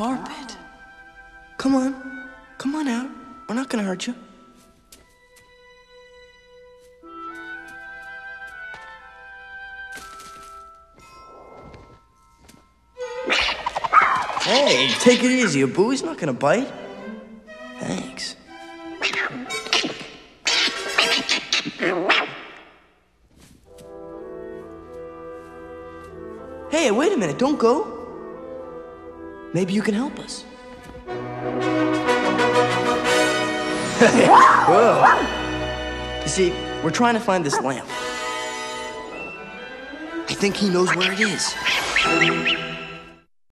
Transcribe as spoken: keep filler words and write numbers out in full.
carpet. Come on. Come on out. We're not gonna hurt you. Hey, take it easy. A buoy's not gonna bite. Thanks. Hey, wait a minute. Don't go. Maybe you can help us. Whoa. You see, we're trying to find this lamp. I think he knows where it is.